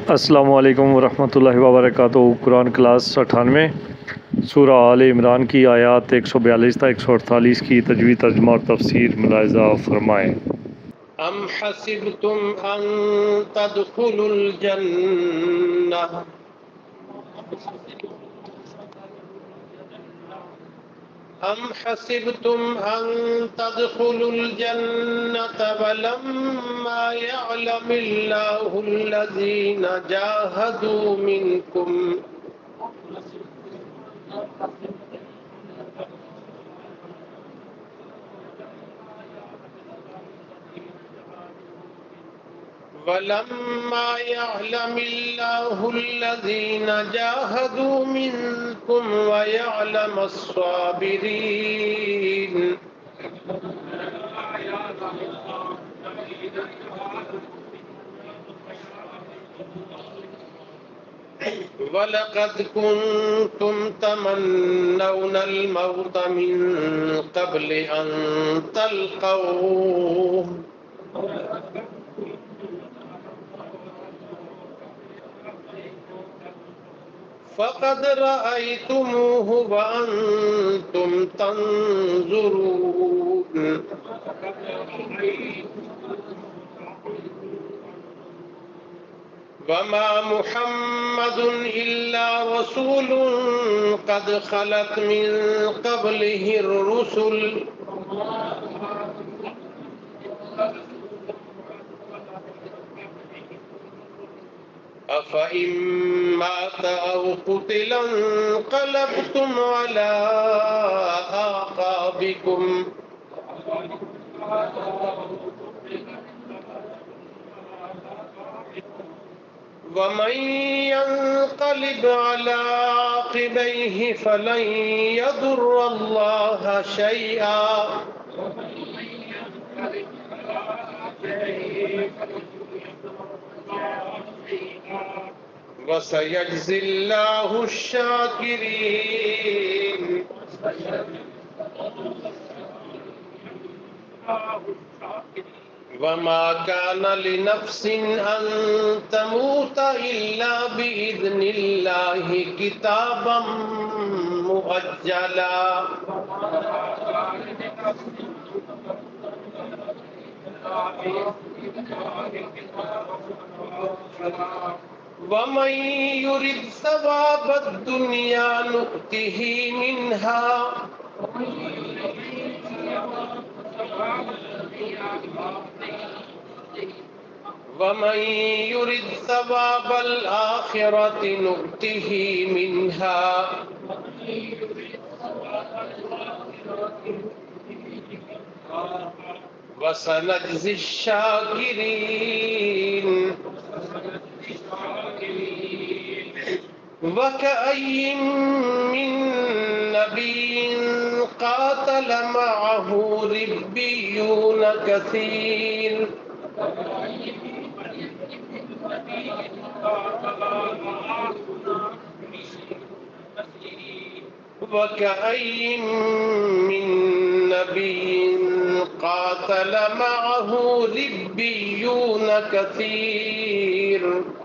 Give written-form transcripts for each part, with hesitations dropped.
السلام علیکم ورحمۃ اللہ وبرکاتہ۔ قرآن کلاس 98 سورہ آل عمران کی آیات 142 تا 148 کی تجوید، ترجمہ اور تفسیر ملاحظہ فرمائیں۔ ام حسبتم ان تدخلوا الجنہ ولما يعلم الله الذين جاهدوا منكم ويعلم الصابرين۔ وَلَقَدْ كُنْتُمْ تَمَنَّوْنَ الْمَوْتَ مِنْ قَبْلِ أَنْ تَلْقَوْهُ فَقَدْ رَأَيْتُمُوهُ وَأَنْتُمْ تَنْظُرُونَ۔ وَمَا مُحَمَّدٌ إِلَّا رَسُولٌ قَدْ خَلَتْ مِنْ قَبْلِهِ الرُّسُلُ أَفَإِن مَّاتَ أَوْ قُتِلَ انقلبتم عَلَى أَعْقَابِكُمْ وَمَن ينقلب على عقبيه فلن يضر الله شيئا وسيجزي الله الشاكرين۔ وما كان لنفس أن تموت إلا بإذن الله كتابا مؤجلا۔ ومن يرد ثواب الدنيا نؤته منها ومن يرد ثواب الآخرة نؤته منها وسنجزي الشاكرين۔ وكأي من نبي قاتل معه ربيون كثير وكأي من نبي قاتل معه ربيون كثير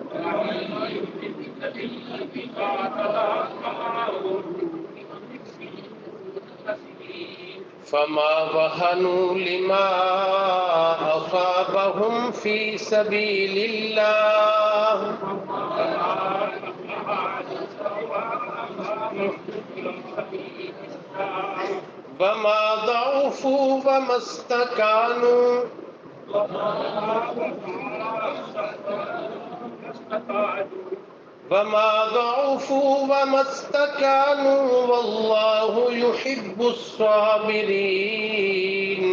فما وهنوا لما أصابهم في سبيل الله وما ضعفوا وما استكانوا والله يحب الصابرين۔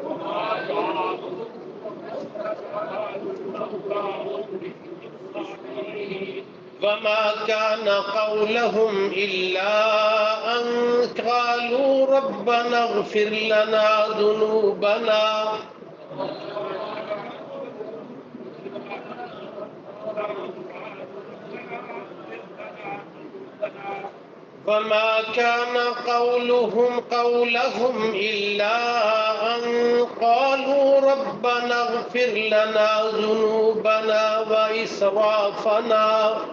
وما كان قولهم إلا أن قالوا ربنا اغفر لنا ذنوبنا فما كان قولهم إلا أن قالوا ربنا اغفر لنا ذنوبنا وإسرافنا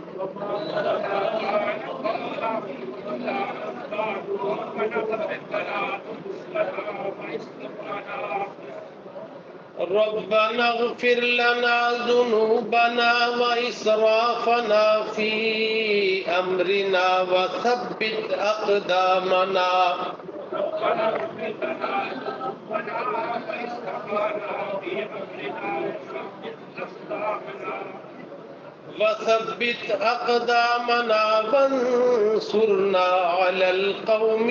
ربنا اغفر لنا ذنوبنا وإسرافنا في أمرنا وثبت أقدامنا وثبت أقدامنا وانصرنا على القوم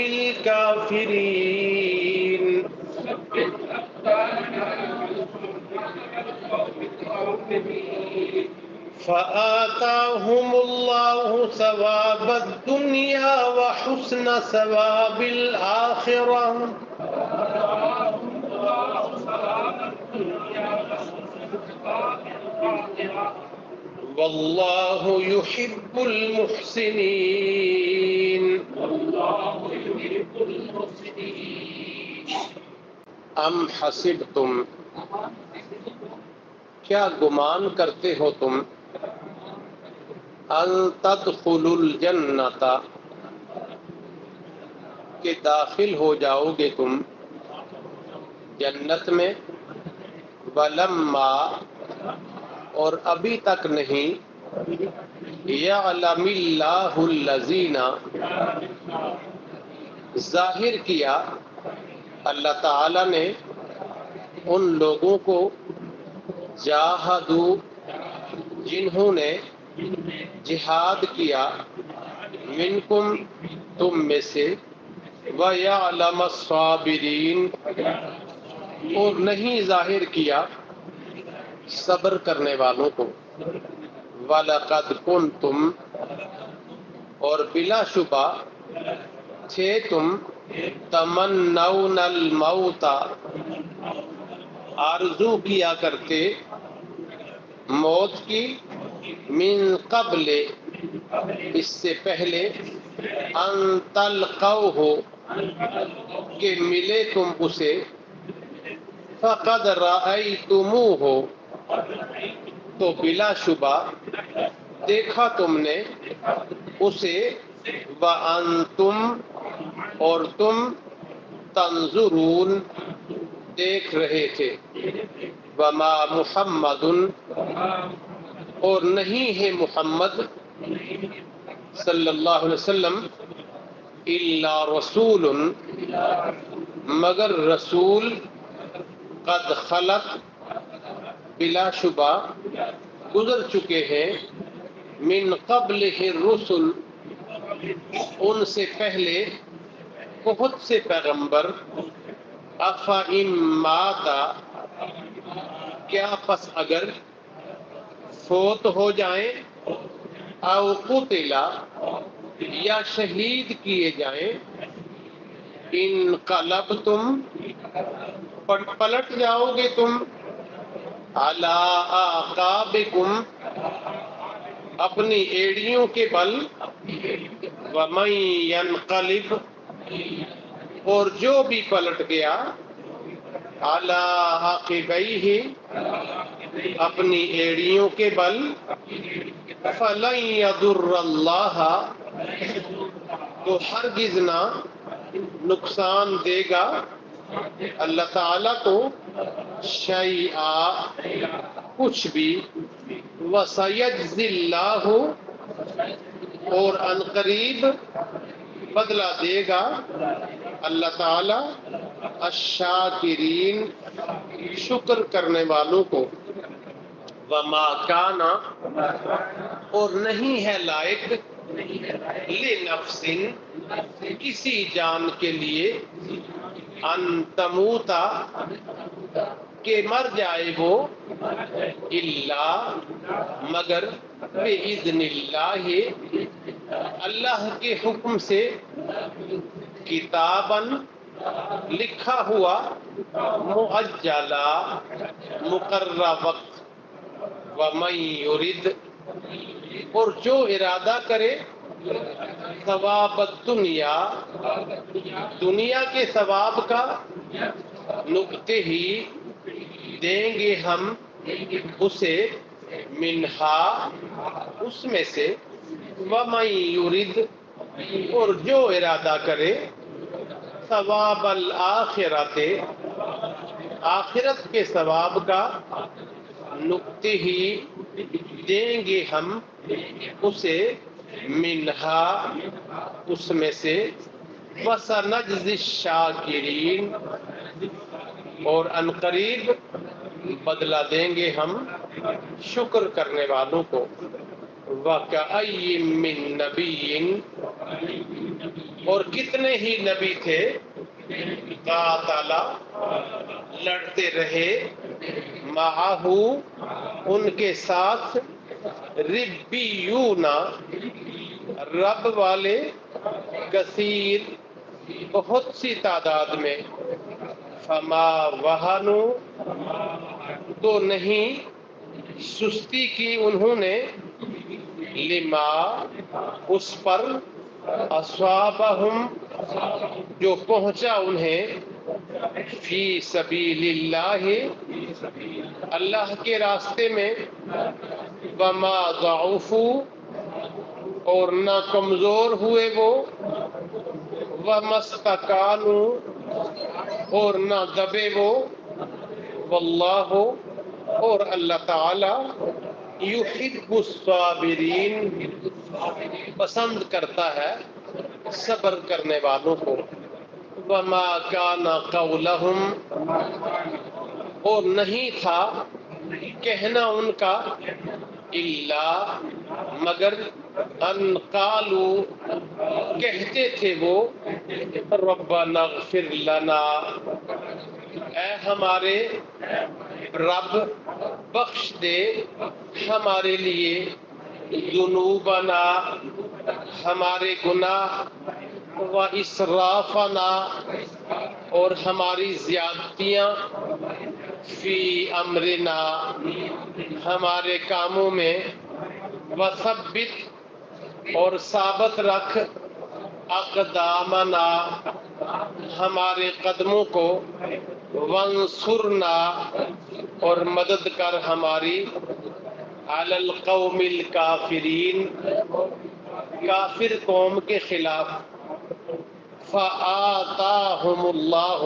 الكافرين فآتاهم الله ثواب الدنيا وحسن ثواب الآخرة والله يحب المحسنين ام حسبتم، کیا گمان کرتے ہو تم، ان تدخلوا الجنت، کہ داخل ہو جاؤ گے تم جنت میں، ولما، اور ابھی تک نہیں، یعلم اللہ الذین، ظاہر کیا اللہ تعالی نے ان لوگوں کو، جاہدوا، جنہوں نے جہاد کیا، منکم، تم میں سے، وَيَعْلَمَ الصَّابِرِينَ، اور نہیں ظاہر کیا صبر کرنے والوں کو، وَلَقَدْ كُنْتُمْ، اور بلا شبہ تھے تم، تَمَنَّوْنَ الْمَوْتَ، آرزو کیا کرتے موت کی، من قبل، اس سے پہلے، ان تلقوہ، کہ ملے تم اسے، فقد رأیتموہ، تو بلا شبہ دیکھا تم نے اسے، وانتم، اور تم، تنظرون، دیکھ رہے تھے، وما محمد، اور نہیں ہے محمد صلی اللہ علیہ وسلم، الا رسول، مگر رسول، قد خلت، بلا شبہ گزر چکے ہیں، من قبلہ الرسل، ان سے پہلے بہت سے پیغمبر، افإن مات، کیا پس اگر فوت ہو جائیں، او قتل، یا شہید کیے جائیں، انقلبتم، پلٹ جاؤ گے تم، علی اعقابکم، اپنی ایڑیوں کے بل، ومن ینقلب، اور جو بھی پلٹ گیا، علی عقبیہ، اپنی ایڑیوں کے بل، فلن یضر اللہ، تو ہرگز نہ نقصان دے گا اللہ تعالیٰ کو، شیئا، کچھ بھی، وسیجزی اللہ، اور عنقریب بدلہ دے گا اللہ تعالیٰ، الشاکرین، شکر کرنے والوں کو، وما کان، اور نہیں ہے لائق، لنفس، کسی جان کے لیے، ان تموتا، کہ مر جائے وہ، الا، مگر، بإذن اللہ، اللہ کے حکم سے، کتاباً، لکھا ہوا، مؤجلا، مقررہ وقت، ومن یرد، اور جو ارادہ کرے، ثواب الدنیا، دنیا کے ثواب کا، نکتے ہی دیں گے ہم اسے، منہا اس میں سے، وَمَن یرد اور جو ارادہ کرے، ثواب الآخرت آخرت کے ثواب کا، نکتے ہی دیں گے ہم اسے، منہا اس میں سے، وَسَنَجْزِی الشَّاکِرِین اور عنقریب بدلہ دیں گے ہم شکر کرنے والوں کو۔ وَكَأَيٍّ مِّن نَبِيٍّ اور کتنے ہی نبی تھے، قاتل لڑتے رہے، معہ ان کے ساتھ، ربیون رب والے، کثیر بہت سی تعداد میں، فما وہنوا تو نہیں سستی کی انہوں نے، لما اس پر، اصابہم جو پہنچا انہیں، فی سبیل اللہ اللہ کے راستے میں، وما ضعفوا اور نہ کمزور ہوئے وہ، وما استکانوا اور نہ دبے وہ، واللہ اور اللہ تعالی، یحب الصابرین پسند کرتا ہے صبر کرنے والوں کو۔ وما کان قولہم اور نہیں تھا کہنا ان کا، الا مگر، ان قالوا کہتے تھے وہ، ربنا اغفر لنا اے ہمارے رب بخش دے ہمارے لیے، ذنوبنا ہمارے گناہ، واسرافنا اور ہماری زیادتیاں، فی امرنا ہمارے کاموں میں، وثبت اور ثابت رکھ، اقدامنا ہمارے قدموں کو، وانصرنا اور مدد کر ہماری، علی القوم الکافرین کافر قوم کے خلاف، فآتاہم اللہ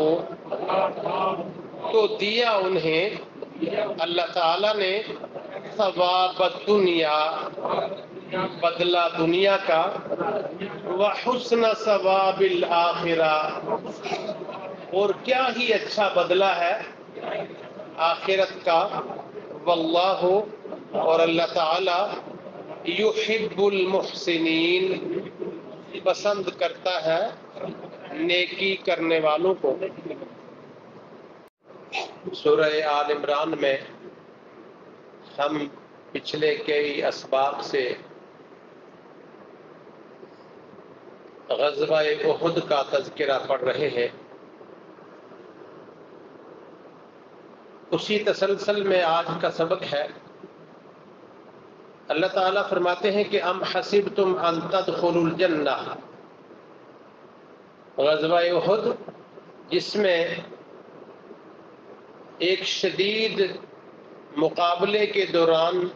تو دیا انہیں اللہ تعالی نے، ثواب الدنیا بدلہ دنیا کا، وحسن ثواب الآخرہ اور کیا ہی اچھا بدلہ ہے آخرت کا، واللہ اور اللہ تعالی، یحب المحسنین پسند کرتا ہے نیکی کرنے والوں کو۔ سورہ آل عمران میں ہم پچھلے کئی اسباق سے غزوہ احد کا تذکرہ پڑھ رہے ہیں۔ اسی تسلسل میں آج کا سبق ہے۔ اللہ تعالیٰ فرماتے ہیں کہ ام حسبتم ان تدخلوا الجنہ، غزوہ احد جس میں ایک شدید مقابلے کے دوران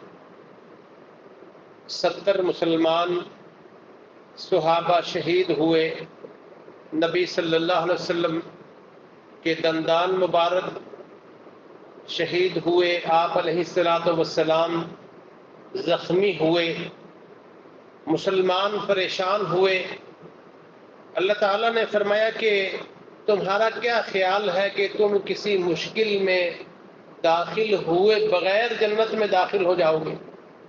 70 مسلمان صحابہ شہید ہوئے، نبی صلی اللہ علیہ وسلم کے دندان مبارک شہید ہوئے، آپ علیہ السلام زخمی ہوئے، مسلمان پریشان ہوئے۔ اللہ تعالیٰ نے فرمایا کہ تمہارا کیا خیال ہے کہ تم کسی مشکل میں داخل ہوئے بغیر جنت میں داخل ہو جاؤ گے؟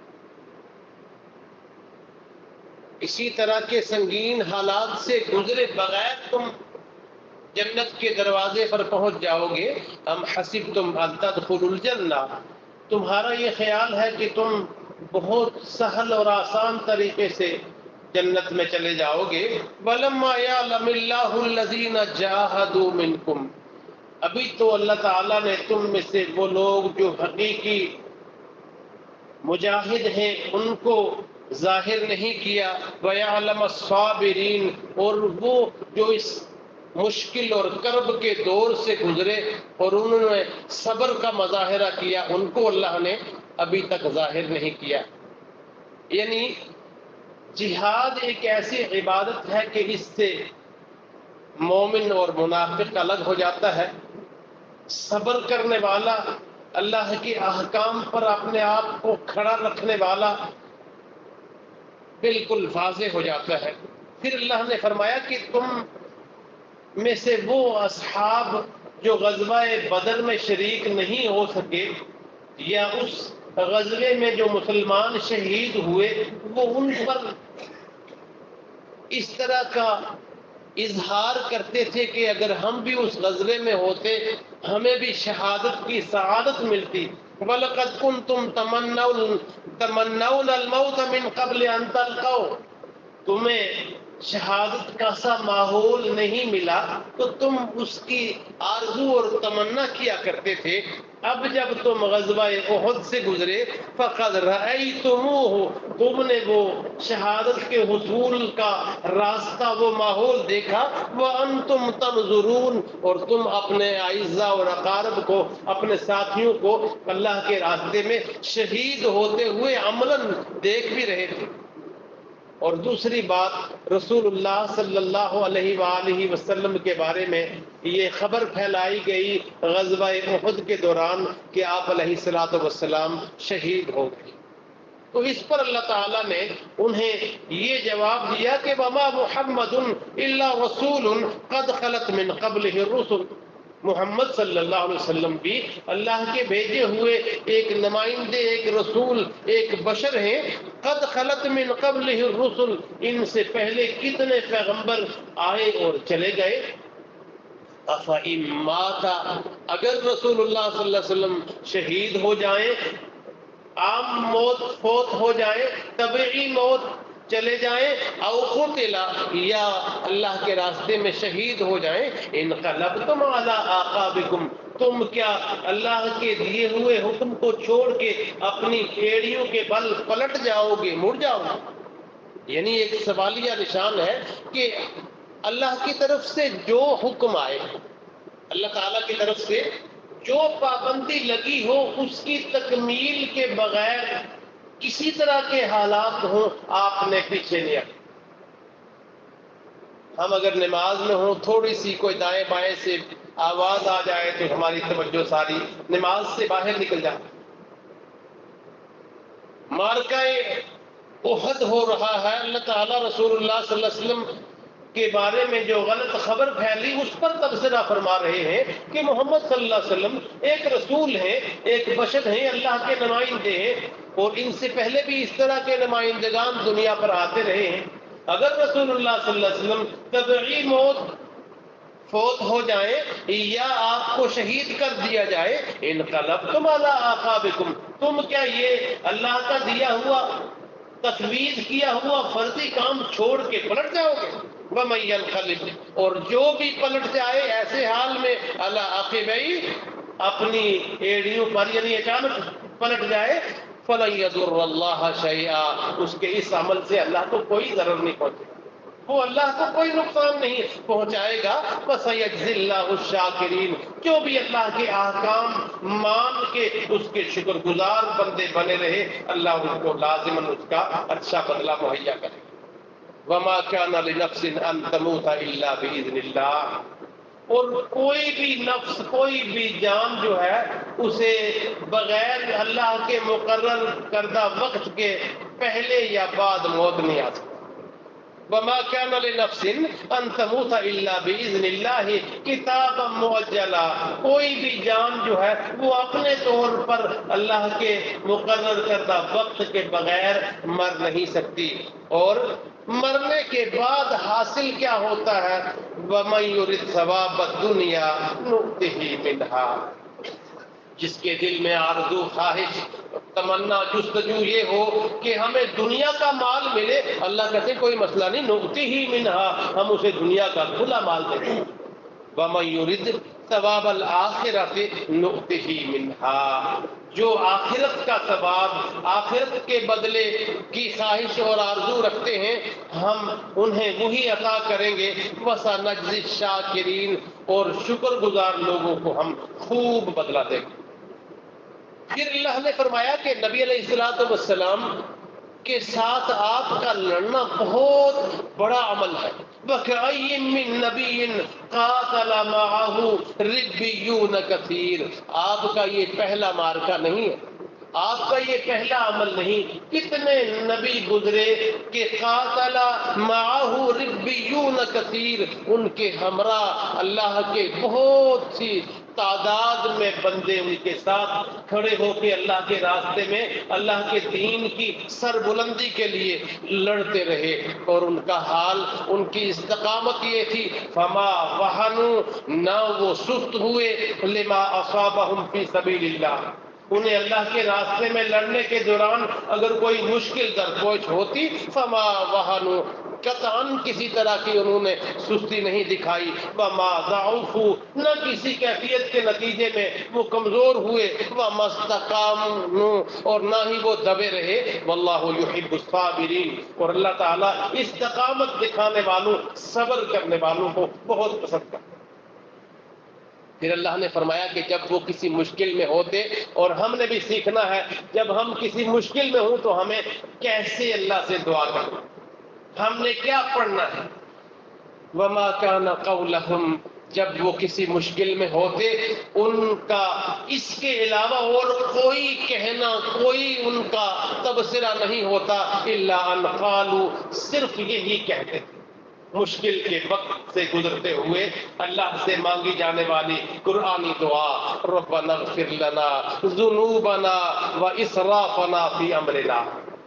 اسی طرح کے سنگین حالات سے گزرے بغیر تم جنت کے دروازے پر پہنچ جاؤ گے؟ ام حسبتم ان تدخلوا الجنہ، تمہارا یہ خیال ہے کہ تم بہت سہل اور آسان طریقے سے جنت میں چلے جاؤ گے؟ وَلَمَّا يَعْلَمِ اللَّهُ الَّذِينَ جَاهَدُوا مِنْكُمْ، ابھی تو اللہ تعالیٰ نے تم میں سے وہ لوگ جو حقیقی مجاہد ہیں ان کو ظاہر نہیں کیا، وَيَعْلَمَ الصَّابِرِينَ، اور وہ جو اس مشکل اور کرب کے دور سے گزرے اور انہوں نے صبر کا مظاہرہ کیا، ان کو اللہ نے ابھی تک ظاہر نہیں کیا۔ یعنی جہاد ایک ایسی عبادت ہے کہ اس سے مومن اور منافق الگ ہو جاتا ہے۔ صبر کرنے والا، اللہ کے احکام پر اپنے آپ کو کھڑا رکھنے والا بالکل واضح ہو جاتا ہے۔ پھر اللہ نے فرمایا کہ تم میں سے وہ اصحاب جو غزوہ بدر میں شریک نہیں ہو سکے یا اس غزوے میں جو مسلمان شہید ہوئے، وہ ان پر اس طرح کا اظہار کرتے تھے کہ اگر ہم بھی اس غزوے میں ہوتے ہمیں بھی شہادت کی سعادت ملتی۔ وَلَقَدْ كُنْتُمْ تَمَنَّوْنَ الْمَوْتَ مِنْ قَبْلِ أَنْ تَلْقَوْا، تمہیں شہادت کا سا ماحول نہیں ملا تو تم اس کی آرزو اور تمنا کیا کرتے تھے۔ اب جب تم غزوہ احد سے گزرے، فقد رأیتموہ، تم نے وہ شہادت کے حصول کا راستہ، وہ ماحول دیکھا، وانتم تنظرون، اور تم اپنے اعزاء اور اقارب کو، اپنے ساتھیوں کو اللہ کے راستے میں شہید ہوتے ہوئے عملاً دیکھ بھی رہے تھے۔ اور دوسری بات، رسول اللہ صلی اللہ علیہ وآلہ وسلم کے بارے میں یہ خبر پھیلائی گئی غزوہ احد کے دوران کہ آپ علیہ الصلوۃ والسلام شہید ہو گئے، تو اس پر اللہ تعالیٰ نے انہیں یہ جواب دیا کہ وما محمد الا رسول قد خلت من قبلہ الرسل، محمد صلی اللہ علیہ وسلم بھی اللہ کے بھیجے ہوئے ایک نمائندے، ایک رسول، ایک بشر ہیں۔ قد خلت من قبلہ الرسل، ان سے پہلے کتنے پیغمبر آئے اور چلے گئے۔ افإن مات، اگر رسول اللہ صلی اللہ علیہ وسلم شہید ہو جائیں، عام موت فوت ہو جائیں، طبعی موت چلے جائیں، او قتلا، یا اللہ کے راستے میں شہید ہو جائیں، انقلبتم علی اعقابکم، تم کیا اللہ کے دیے ہوئے حکم کو چھوڑ کے اپنی ایڑیوں کے بل پلٹ جاؤ گے، مڑ جاؤ گے؟ یعنی ایک سوالیہ نشان ہے کہ اللہ کی طرف سے جو حکم آئے، اللہ تعالیٰ کی طرف سے جو پابندی لگی ہو، اس کی تکمیل کے بغیر کسی طرح کے حالات ہوں، آپ نے پیچھے نہیں ہٹنا۔ ہم اگر نماز میں ہوں، تھوڑی سی کوئی دائیں بائیں سے آواز آ جائے تو ہماری توجہ ساری نماز سے باہر نکل جائے۔ معرکہ احد ہو رہا ہے، اللہ تعالیٰ رسول اللہ صلی اللہ علیہ وسلم کے بارے میں جو غلط خبر پھیلی اس پر تبصرہ فرما رہے ہیں کہ محمد صلی اللہ علیہ وسلم ایک رسول ہیں، ایک بشر ہیں، اللہ کے نمائندے ہیں، اور ان سے پہلے بھی اس طرح کے نمائندگان دنیا پر آتے رہے ہیں۔ اگر رسول اللہ صلی اللہ علیہ وسلم طبعی موت فوت ہو جائیں یا آپ کو شہید کر دیا جائے، انقلبتم علی اعقابکم، تم کیا یہ اللہ کا دیا ہوا، تفویض کیا ہوا فرضی کام چھوڑ کے پلٹ جاؤ گے؟ وَمَن يَنقلب، اور جو بھی پلٹ جائے ایسے حال میں علی عقبیہ، اپنی ایڑیوں پر، یعنی اچانک پلٹ جائے، فَلَن يَضُرَّ اللَّهَ شَيْئًا، اس کے اس عمل سے اللہ کو کوئی ضرر نہیں پہنچے گا، وہ اللہ کو کوئی نقصان نہیں پہنچائے گا۔ وَسَيَجْزِي اللَّهُ الشَّاكِرِينَ، جو بھی اللہ کے احکام مان کے اس کے شکر گزار بندے بنے رہے، اللہ ان کو لازماً اس کا اچھا بدلہ مہیا کرے۔ وَمَا كَانَ لِنَفْسٍ أَن تَمُوتَ إِلَّا بِإِذْنِ اللَّهِ، اور کوئی بھی نفس، کوئی بھی جان جو ہے، اسے بغیر اللہ کے مقرر کردہ وقت کے پہلے یا بعد موت نہیں آ سکتی۔ وَمَا كَانَ لِنَفْسٍ أَن تَمُوتَ إِلَّا بِإِذْنِ اللَّهِ كِتَابًا مُؤَجَّلًا، کوئی بھی جان جو ہے وہ اپنے طور پر اللہ کے مقرر کردہ وقت کے بغیر مر نہیں سکتی۔ اور مرنے کے بعد حاصل کیا ہوتا ہے؟ وَمَن يُرِدْ ثَوَابَ الدُّنْيَا نُؤْتِهِ مِنْهَا، جس کے دل میں آرزو، خواہش، تمنا، جستجو یہ ہو کہ ہمیں دنیا کا مال ملے، اللہ کہتے کوئی مسئلہ نہیں، نؤتیہ منہا، ہم اسے دنیا کا کھلا مال دیں گے۔ وَمَن يُرِدْ ثواب الآخرۃ نؤتہ منہا، جو آخرت کا ثواب، آخرت کے بدلے کی خواہش اور آرزو رکھتے ہیں ہم انہیں وہی عطا کریں گے۔ وَسَنَجْزِي الشَّاكِرِينَ، اور شکر گزار لوگوں کو ہم خوب بدلہ دیں گے۔ پھر اللہ نے فرمایا کہ نبی علیہ الصلوۃ والسلام کے ساتھ آپ کا لڑنا بہت بڑا عمل ہے۔ وَكَأَيٍّ مِّن نَّبِيٍّ قَاتَلَ مَعَهُ رِبِّيُّونَ كَثِيرٌ، آپ کا یہ پہلا معرکہ نہیں ہے، آپ کا یہ پہلا عمل نہیں۔ کتنے نبی گزرے کہ قاتل معه ربیون کثیر، ان کے ہمراہ اللہ کے بہت سی تعداد میں بندے ان کے ساتھ کھڑے ہو کے اللہ کے راستے میں اللہ کے دین کی سربلندی کے لیے لڑتے رہے، اور ان کا حال، ان کی استقامت یہ تھی فما وہنوا، نہ وہ سست ہوئے، لما اصابہم فی سبیل اللہ، انہیں اللہ کے راستے میں لڑنے کے دوران اگر کوئی مشکل درپیش ہوتی فما وہنوا، قطعاً کسی طرح کی انہوں نے سستی نہیں دکھائی، وما ضعفوا، نہ کسی کیفیت کے نتیجے میں وہ کمزور ہوئے، وما استقاموا، اور نہ ہی وہ دبے رہے، واللہ یحب الصابرین، اور اللہ تعالیٰ استقامت دکھانے والوں، صبر کرنے والوں کو بہت پسند کرتا ہے۔ پھر اللہ نے فرمایا کہ جب وہ کسی مشکل میں ہوتے، اور ہم نے بھی سیکھنا ہے جب ہم کسی مشکل میں ہوں تو ہمیں کیسے اللہ سے دعا کرنا، ہم نے کیا پڑھنا ہے۔ وما کان قولہم، جب وہ کسی مشکل میں ہوتے ان کا اس کے علاوہ اور کوئی کہنا، کوئی ان کا تبصرہ نہیں ہوتا، الا ان قالوا، صرف یہی کہتے تھے مشکل کے وقت سے گزرتے ہوئے اللہ سے مانگی جانے والی قرآنی دعا، ربنا اغفر لنا ذنوبنا واسرافنا فی امرنا۔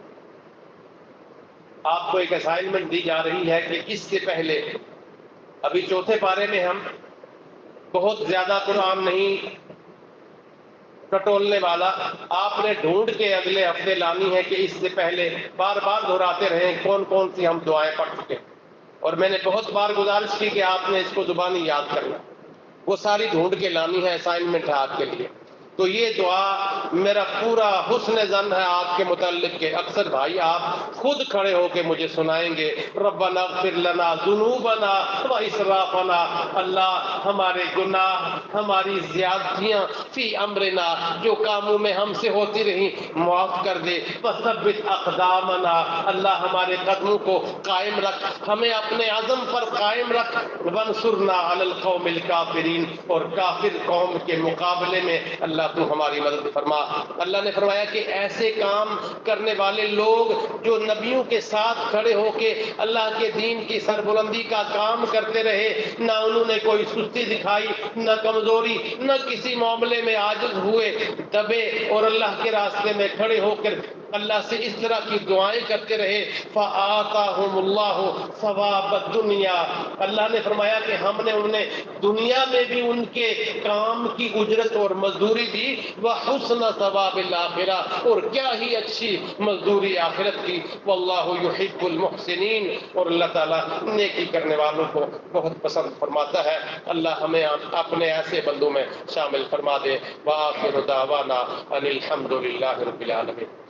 آپ کو ایک اسائنمنٹ دی جا رہی ہے کہ اس سے پہلے، ابھی چوتھے پارے میں ہم بہت زیادہ قرآن نہیں ٹٹولنے والا، آپ نے ڈھونڈ کے اگلے ہفتے لانی ہے کہ اس سے پہلے بار بار دہراتے رہیں کون کون سی ہم دعائیں پڑھ چکے، اور میں نے بہت بار گزارش کی کہ آپ نے اس کو زبانی یاد کرنا، وہ ساری ڈھونڈ کے لانی ہے، اسائنمنٹ ہے آپ کے لیے۔ تو یہ دعا میرا پورا حسن ظن ہے آپ کے متعلق کہ اکثر بھائی آپ خود کھڑے ہو کے مجھے سنائیں گے، ربنا اغفر لنا ذنوبنا واسرافنا، اللہ ہمارے گناہ، ہماری زیادتیاں، فی امرنا، جو کاموں میں ہم سے ہوتی رہی معاف کر دے، وثبت اقدامنا، اللہ ہمارے قدموں کو قائم رکھ، ہمیں اپنے عزم پر قائم رکھ، وانصرنا علی القوم الکافرین، اور کافر قوم کے مقابلے میں اللہ تو ہماری مدد فرما۔ اللہ نے فرمایا کہ ایسے کام کرنے والے لوگ جو نبیوں کے ساتھ کھڑے ہو کے اللہ کے دین کی سربلندی کا کام کرتے رہے، نہ انہوں نے کوئی سستی دکھائی، نہ کمزوری، نہ کسی معاملے میں عاجز ہوئے، دبے، اور اللہ کے راستے میں کھڑے ہو کر اللہ سے اس طرح کی دعائیں کرتے رہے، فآتاہم اللہ ثواب الدنیا، اللہ نے فرمایا کہ ہم نے انہیں دنیا میں بھی ان کے کام کی اجرت اور مزدوری دی، وحسن ثواب الآخرہ، اور کیا ہی اچھی مزدوری آخرت کی، واللہ یحب المحسنین، اور اللہ تعالیٰ نیکی کرنے والوں کو بہت پسند فرماتا ہے۔ اللہ ہمیں اپنے ایسے بندوں میں شامل فرما دے۔ وآخر دعوانا ان الحمد للہ رب العالمین۔